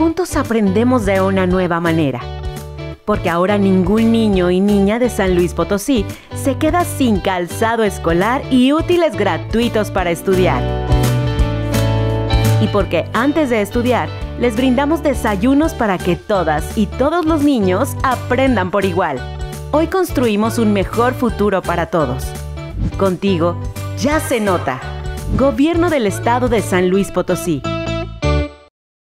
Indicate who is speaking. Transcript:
Speaker 1: juntos aprendemos de una nueva manera. Porque ahora ningún niño y niña de San Luis Potosí se queda sin calzado escolar y útiles gratuitos para estudiar. Y porque antes de estudiar, les brindamos desayunos para que todas y todos los niños aprendan por igual. Hoy construimos un mejor futuro para todos. Contigo, ya se nota. Gobierno del Estado de San Luis Potosí.